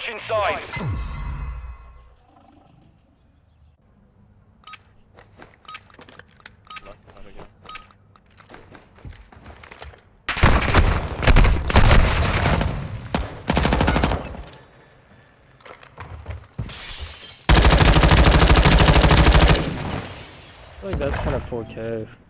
Watch inside. I feel like that's kind of 4K.